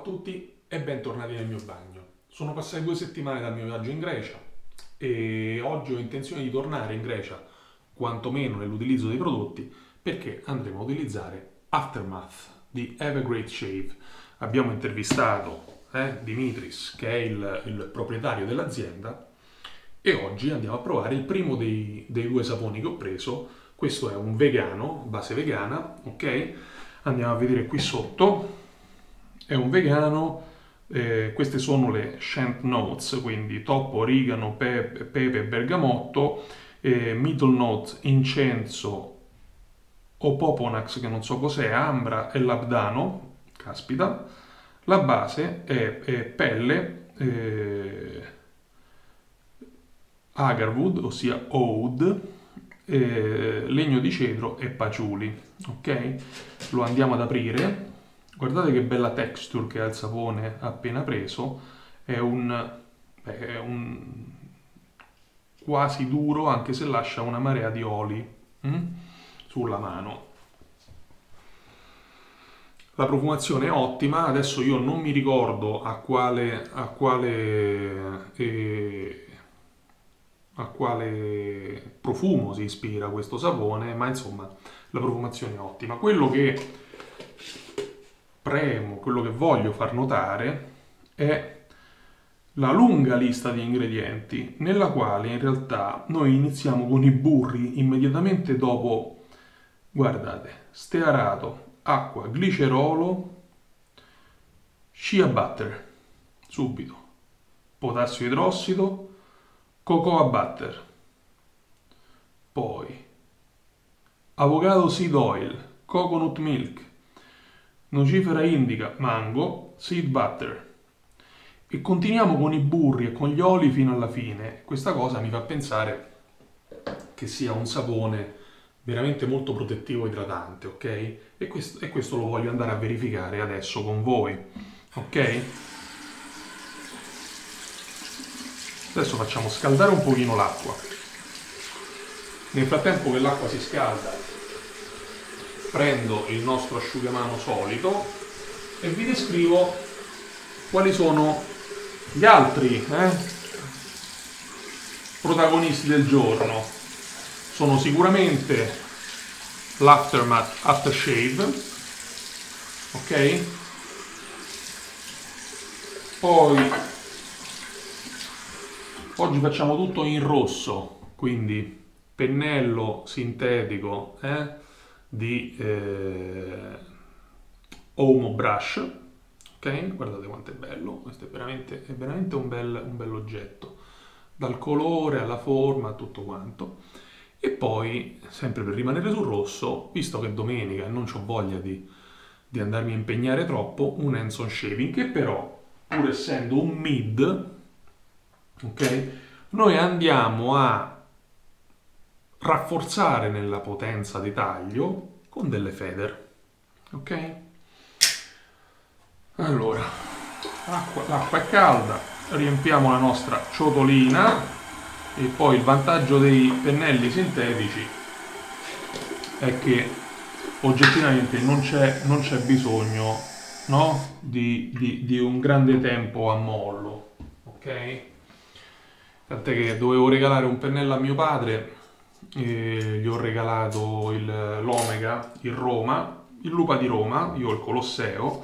tutti e bentornati nel mio bagno. Sono passate 2 settimane dal mio viaggio in Grecia e oggi ho intenzione di tornare in Grecia, quantomeno nell'utilizzo dei prodotti, perché andremo a utilizzare Aftermath di Have a Great Shave. Abbiamo intervistato Dimitris, che è il proprietario dell'azienda, e oggi andiamo a provare il primo dei 2 saponi che ho preso. Questo è un vegano, base vegana, ok? Andiamo a vedere qui sotto. È un vegano, queste sono le scent notes, quindi toppo, origano, pepe, bergamotto, middle note, incenso, opoponax, che non so cos'è, ambra e labdano, caspita. La base è pelle, agarwood, ossia oud, legno di cedro e patchouli, ok? Lo andiamo ad aprire. Guardate che bella texture che ha il sapone appena preso, è un quasi duro, anche se lascia una marea di oli sulla mano. La profumazione è ottima. Adesso io non mi ricordo a quale profumo si ispira questo sapone, ma insomma la profumazione è ottima. Quello che voglio far notare è la lunga lista di ingredienti, nella quale in realtà noi iniziamo con i burri immediatamente dopo. Guardate: stearato, acqua, glicerolo, shea butter, subito, potassio idrossido, cocoa butter, poi avocado seed oil, coconut milk, nocifera indica, mango, seed butter, e continuiamo con i burri e con gli oli fino alla fine. Questa cosa mi fa pensare che sia un sapone veramente molto protettivo e idratante, ok? E questo lo voglio andare a verificare adesso con voi, ok? Adesso facciamo scaldare un pochino l'acqua. Nel frattempo che l'acqua si scalda, prendo il nostro asciugamano solito e vi descrivo quali sono gli altri protagonisti del giorno. Sono sicuramente l'Aftermath Aftershave, ok? Poi oggi facciamo tutto in rosso, quindi pennello sintetico di Omo Brush, ok? Guardate quanto è bello, questo è veramente un bel oggetto, dal colore alla forma, tutto quanto. E poi, sempre per rimanere sul rosso, visto che è domenica e non ho voglia di andarmi a impegnare troppo, un hands on shaving, che però, pur essendo un mid, ok, noi andiamo a rafforzare nella potenza di taglio con delle feather, ok? Allora, l'acqua è calda, riempiamo la nostra ciotolina. E poi il vantaggio dei pennelli sintetici è che oggettivamente non c'è bisogno, no? di un grande tempo a mollo, ok? Tant'è che dovevo regalare un pennello a mio padre e gli ho regalato l'Omega, il Roma, il Lupa di Roma, io ho il Colosseo,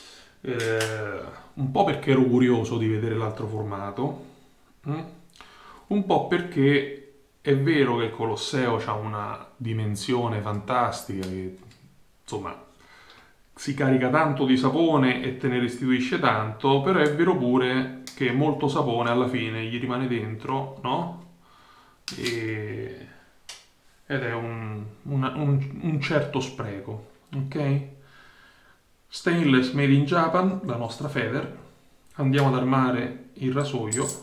un po' perché ero curioso di vedere l'altro formato, un po' perché è vero che il Colosseo ha una dimensione fantastica, che insomma si carica tanto di sapone e te ne restituisce tanto, però è vero pure che molto sapone alla fine gli rimane dentro, no? Ed è un certo spreco, ok? Stainless made in Japan, la nostra feather. Andiamo ad armare il rasoio.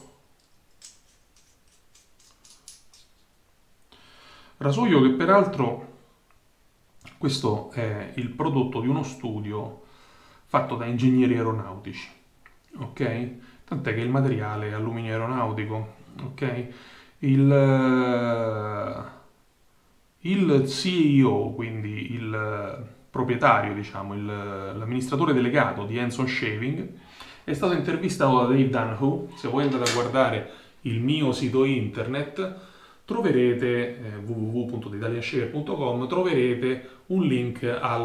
Rasoio che peraltro, questo è il prodotto di uno studio fatto da ingegneri aeronautici, ok? Tant'è che il materiale è alluminio aeronautico, ok? Il CEO, quindi il proprietario, diciamo, l'amministratore delegato di Hands On Shaving, è stato intervistato da Dave Dunhu. Se voi andate a guardare il mio sito internet, troverete www.theitalianshaver.com, troverete un link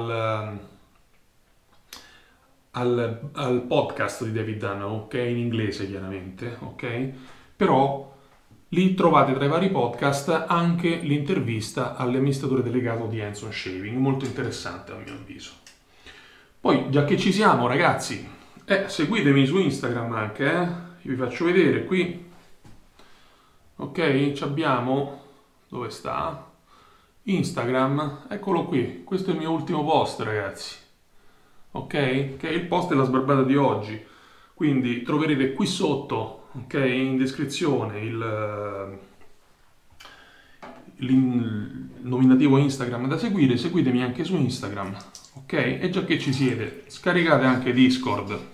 al podcast di David Dunn, che è in inglese chiaramente, ok? Però lì trovate tra i vari podcast anche l'intervista all'amministratore delegato di Hands On Shaving, molto interessante a mio avviso. Poi, già che ci siamo ragazzi, seguitemi su Instagram anche, Io vi faccio vedere qui, ok? Ci abbiamo, dove sta? Instagram, eccolo qui, questo è il mio ultimo post ragazzi. Ok? Che è il post della sbarbata di oggi. Quindi troverete qui sotto, ok, in descrizione il nominativo Instagram da seguire. Seguitemi anche su Instagram, ok? E già che ci siete, scaricate anche Discord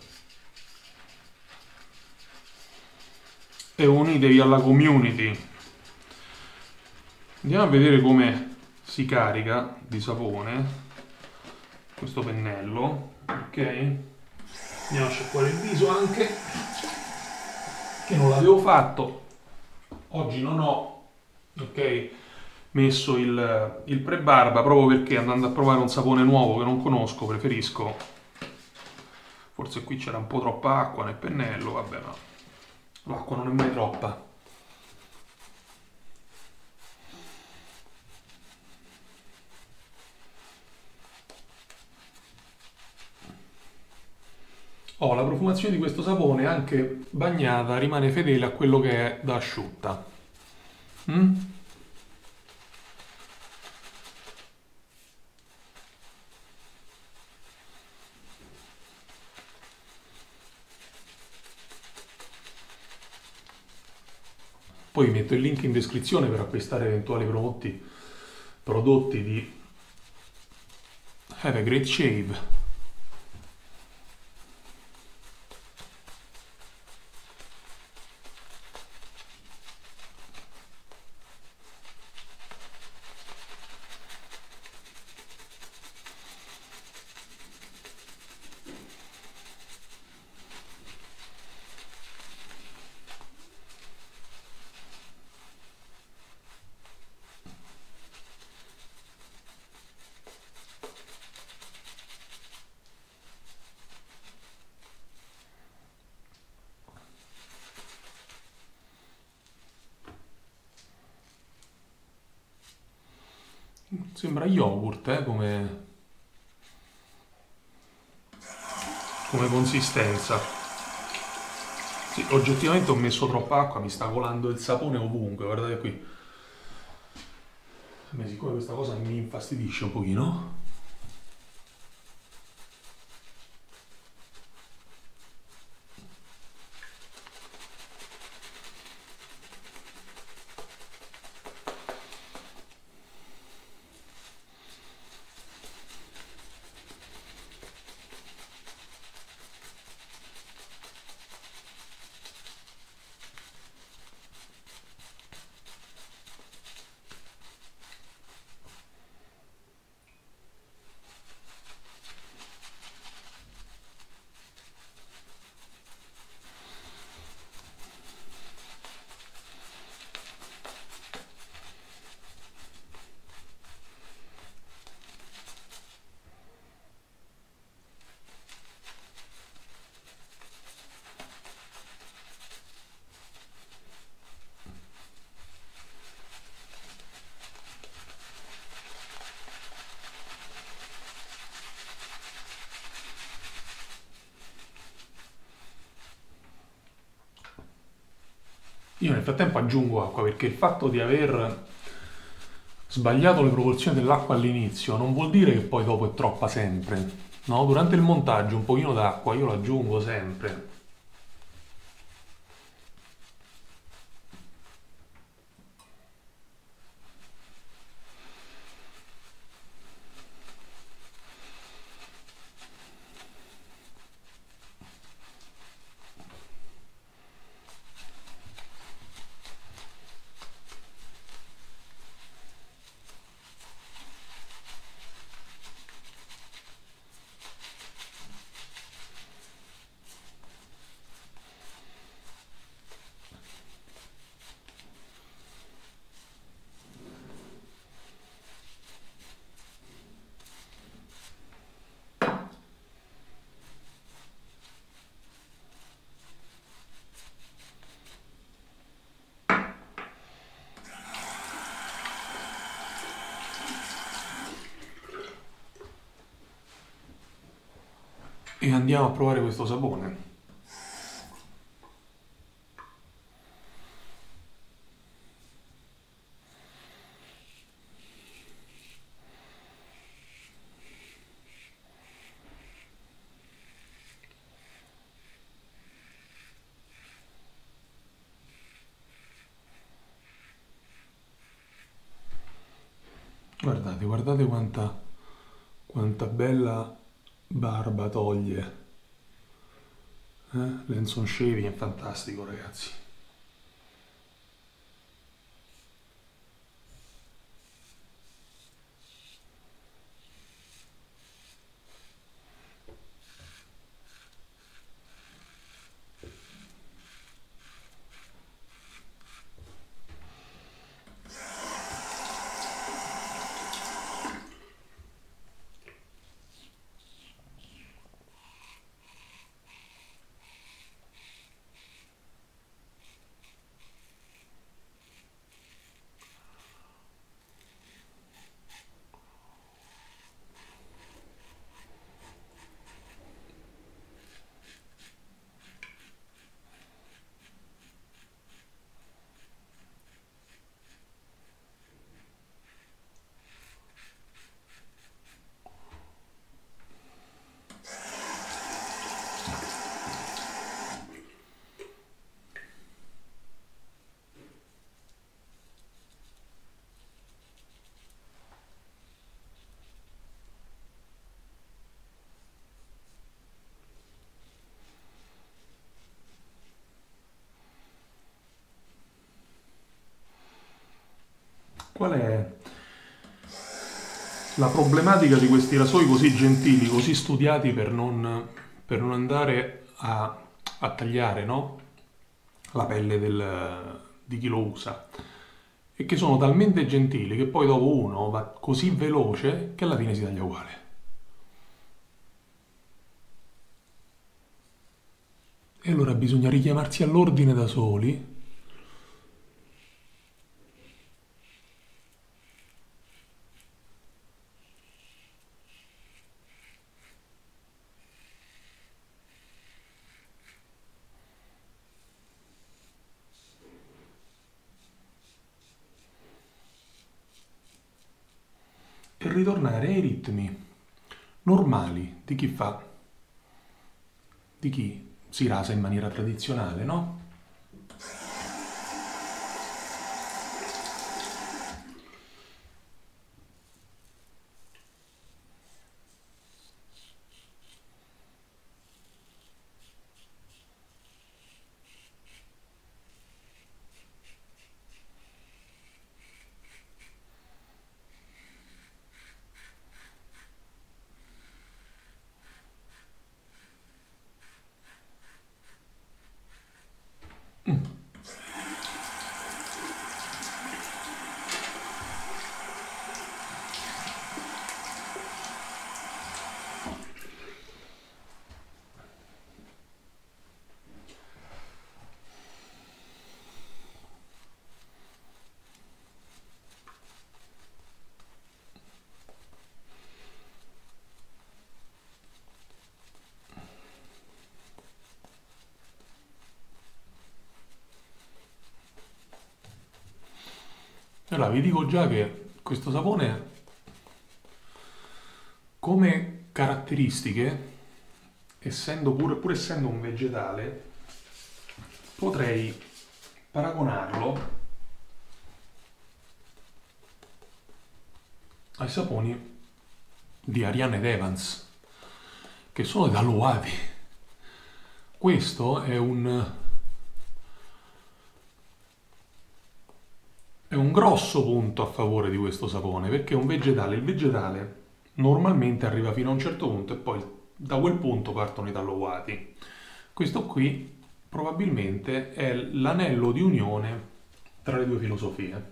e unitevi alla community. Andiamo a vedere come si carica di sapone questo pennello, ok? Andiamo a sciacquare il viso anche, che non l'avevo fatto. Oggi non ho, ok, messo il pre-barba proprio perché, andando a provare un sapone nuovo che non conosco, preferisco, forse qui c'era un po' troppa acqua nel pennello, vabbè, ma l'acqua non è mai troppa. La profumazione di questo sapone, anche bagnata, rimane fedele a quello che è da asciutta. Poi vi metto il link in descrizione per acquistare eventuali prodotti di Have a Great Shave. Sembra yogurt, come consistenza. Sì, oggettivamente ho messo troppa acqua, mi sta colando il sapone ovunque, guardate qui. A me siccome questa cosa mi infastidisce un pochino. Io nel frattempo aggiungo acqua perché il fatto di aver sbagliato le proporzioni dell'acqua all'inizio non vuol dire che poi dopo è troppa sempre. No, durante il montaggio un pochino d'acqua io lo aggiungo sempre. e andiamo a provare questo sapone. Guardate, guardate quanta bella barba toglie. Lenson shaving è fantastico, ragazzi. Qual è la problematica di questi rasoi così gentili, così studiati per non andare a tagliare, no? La pelle di chi lo usa? E che sono talmente gentili che poi dopo uno va così veloce che alla fine si taglia uguale. E allora bisogna richiamarsi all'ordine da soli. E ritornare ai ritmi normali di chi si rasa in maniera tradizionale, no? Allora, vi dico già che questo sapone, come caratteristiche, pur essendo un vegetale, potrei paragonarlo ai saponi di Ariane ed Evans, che sono evaluati. Questo è un grosso punto a favore di questo sapone, perché è un vegetale. Il vegetale normalmente arriva fino a un certo punto e poi da quel punto partono i tallowati. Questo qui probabilmente è l'anello di unione tra le due filosofie.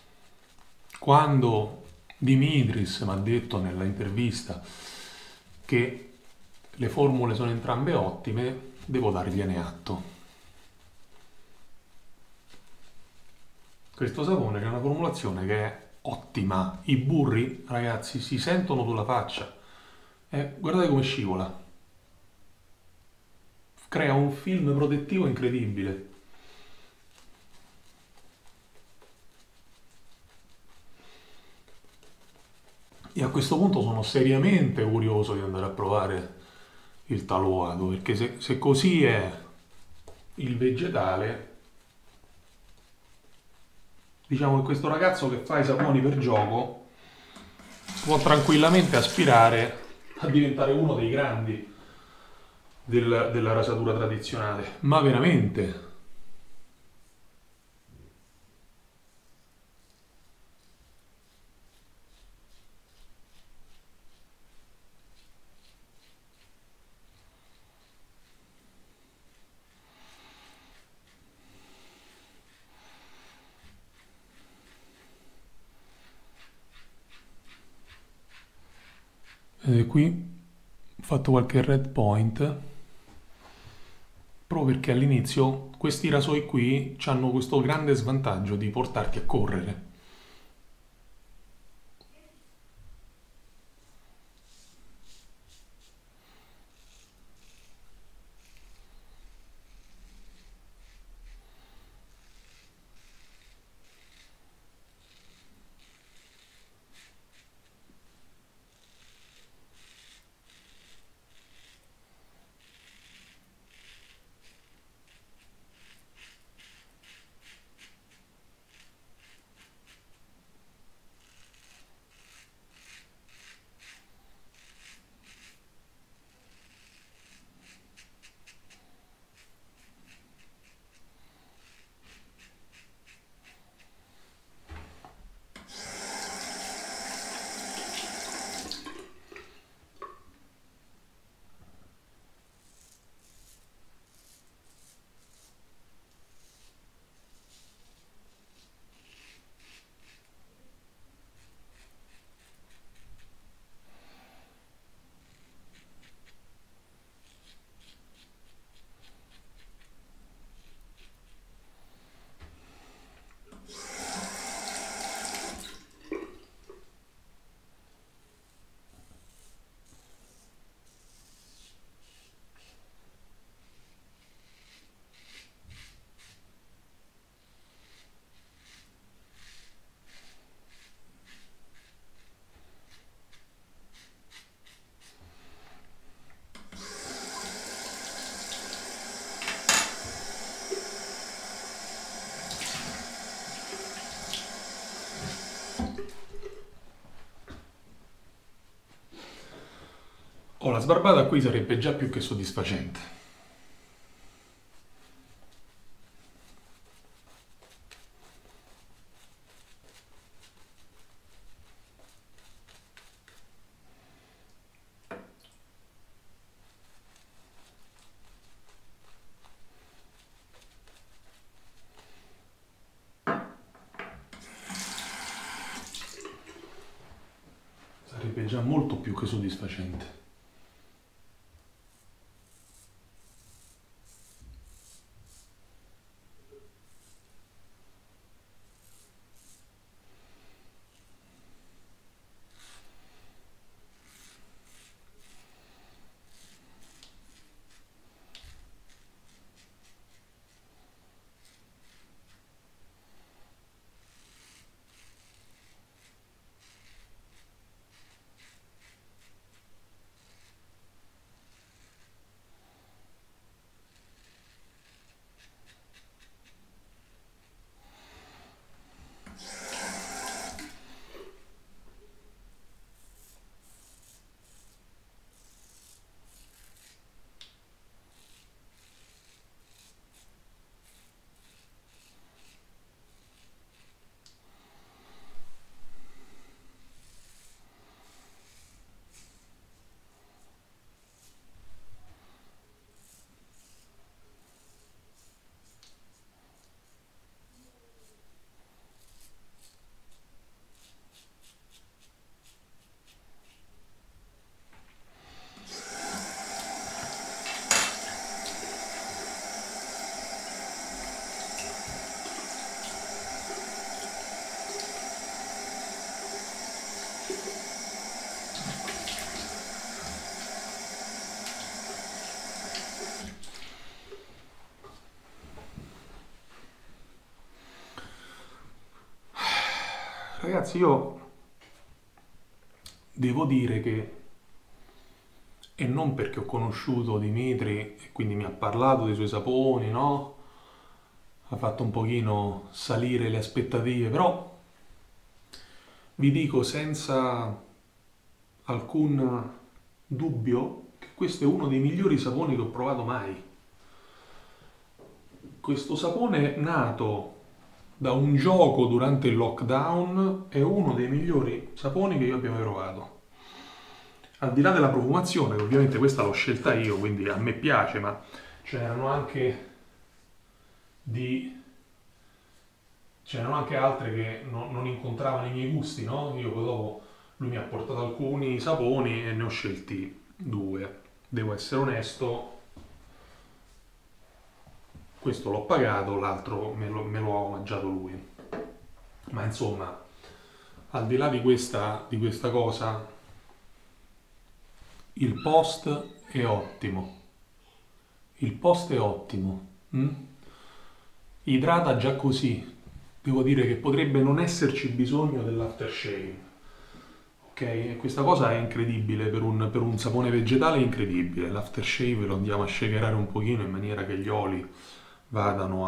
Quando Dimitris mi ha detto nella intervista che le formule sono entrambe ottime, devo dargliene atto. Questo sapone c'è una formulazione che è ottima. I burri, ragazzi, si sentono sulla faccia. Guardate come scivola. crea un film protettivo incredibile. E a questo punto sono seriamente curioso di andare a provare il taloato, perché se così è il vegetale, diciamo che questo ragazzo che fa i saponi per gioco può tranquillamente aspirare a diventare uno dei grandi della rasatura tradizionale. Ma veramente. Qui ho fatto qualche red point, proprio perché all'inizio questi rasoi qui hanno questo grande svantaggio di portarti a correre. Oh, la sbarbata qui sarebbe già più che soddisfacente. Sarebbe già molto più che soddisfacente. Ragazzi, io devo dire che, e non perché ho conosciuto Dimitri e quindi mi ha parlato dei suoi saponi, no? Ha fatto un pochino salire le aspettative, però vi dico senza alcun dubbio che questo è uno dei migliori saponi che ho provato mai. Questo sapone nato da un gioco durante il lockdown è uno dei migliori saponi che io abbia mai provato. Al di là della profumazione, che ovviamente questa l'ho scelta io, quindi a me piace, ma c'erano anche di c'erano anche altre che non incontravano i miei gusti, no? Io poi dopo lui mi ha portato alcuni saponi e ne ho scelti due. Devo essere onesto, questo l'ho pagato, l'altro me lo ha omaggiato lui. Ma insomma, al di là di questa cosa, il post è ottimo. Il post è ottimo. Mm? Idrata già così. Devo dire che potrebbe non esserci bisogno dell'aftershave. Ok? E questa cosa è incredibile per un sapone vegetale, è incredibile. L'aftershave lo andiamo a shakerare un pochino in maniera che gli oli vadano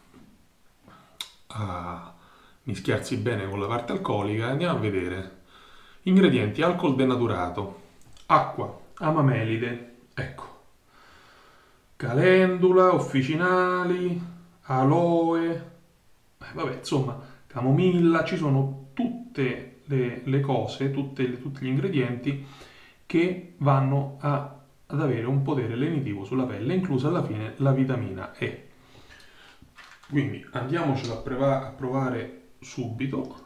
a mischiarsi bene con la parte alcolica. Andiamo a vedere. Ingredienti: alcol denaturato, acqua, amamelide, ecco, calendula, officinali, aloe, vabbè, insomma, camomilla, ci sono tutte le cose, tutti gli ingredienti che vanno ad avere un potere lenitivo sulla pelle, inclusa alla fine la vitamina E. Quindi andiamocelo a provare subito.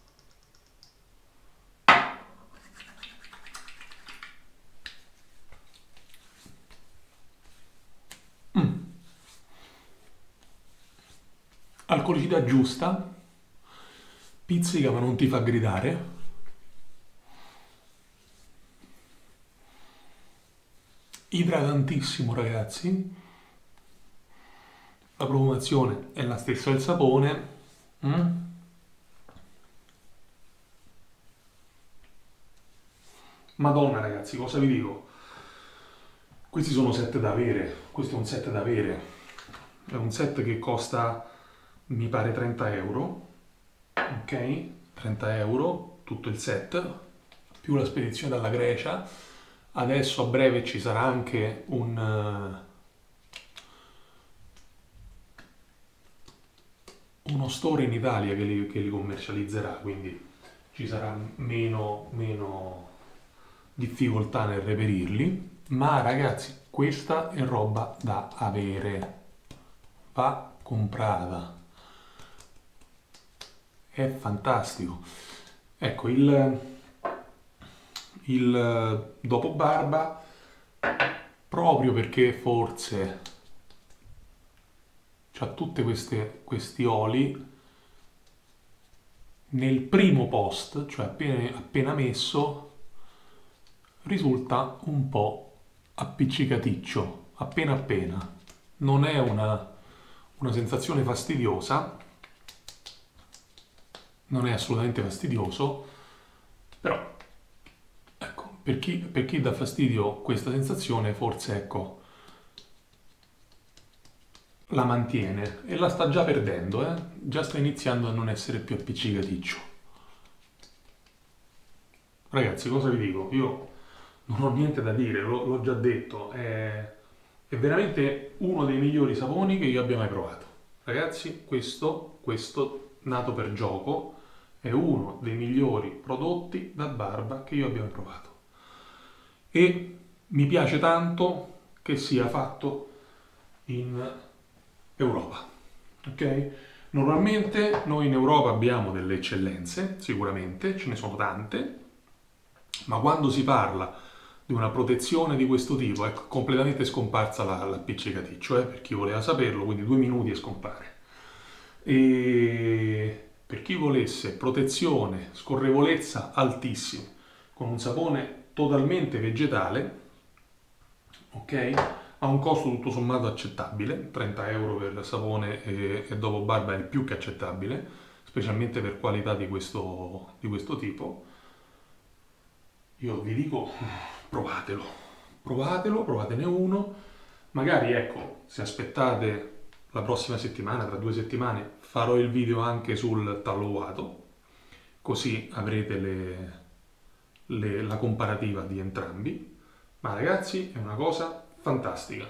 Alcolicità giusta, pizzica ma non ti fa gridare. Idratantissimo, ragazzi. La profumazione è la stessa del sapone. Mm? Madonna, ragazzi, cosa vi dico? Questi sono set da avere. Questo è un set da avere. È un set che costa, mi pare, 30 euro. Ok? 30 euro, tutto il set, più la spedizione dalla Grecia. Adesso a breve ci sarà anche uno store in Italia che li commercializzerà, quindi ci sarà meno difficoltà nel reperirli. Ma ragazzi, questa è roba da avere, va comprata, è fantastico. Ecco, il dopo barba, proprio perché forse c'ha tutti questi oli, nel primo post, cioè appena messo, risulta un po' appiccicaticcio, appena. Non è una sensazione fastidiosa, non è assolutamente fastidioso, però ecco, per chi dà fastidio questa sensazione, forse ecco, la mantiene e la sta già perdendo, già sta iniziando a non essere più appiccicaticcio. Ragazzi, cosa vi dico? Io non ho niente da dire, l'ho già detto, è veramente uno dei migliori saponi che io abbia mai provato. Ragazzi, questo nato per gioco è uno dei migliori prodotti da barba che io abbia mai provato. E mi piace tanto che sia fatto in Europa, ok? Normalmente noi in Europa abbiamo delle eccellenze, sicuramente, ce ne sono tante, ma quando si parla di una protezione di questo tipo è completamente scomparsa l'appiccicaticcio, per chi voleva saperlo, quindi 2 minuti e scompare. E per chi volesse protezione, scorrevolezza altissima, con un sapone totalmente vegetale, ok? Ha un costo tutto sommato accettabile, 30 euro per sapone e dopo barba è più che accettabile. specialmente per qualità di questo tipo. Io vi dico, provatene uno, magari ecco, se aspettate la prossima settimana, tra 2 settimane, farò il video anche sul tallowato, così avrete la comparativa di entrambi, ma ragazzi è una cosa fantastica.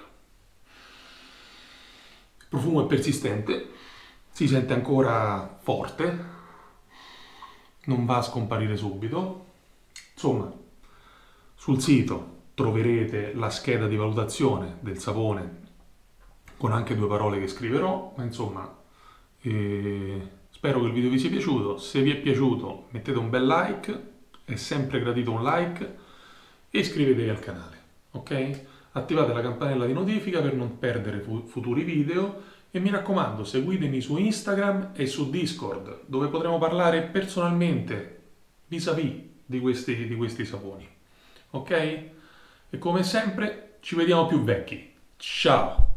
Il profumo è persistente, si sente ancora forte, non va a scomparire subito. Insomma, sul sito troverete la scheda di valutazione del sapone con anche 2 parole che scriverò, ma insomma, spero che il video vi sia piaciuto. Se vi è piaciuto mettete un bel like, è sempre gradito un like, e iscrivetevi al canale, ok? Attivate la campanella di notifica per non perdere futuri video e mi raccomando, seguitemi su Instagram e su Discord, dove potremo parlare personalmente vis-à-vis di questi saponi, ok? E come sempre ci vediamo più vecchi. Ciao!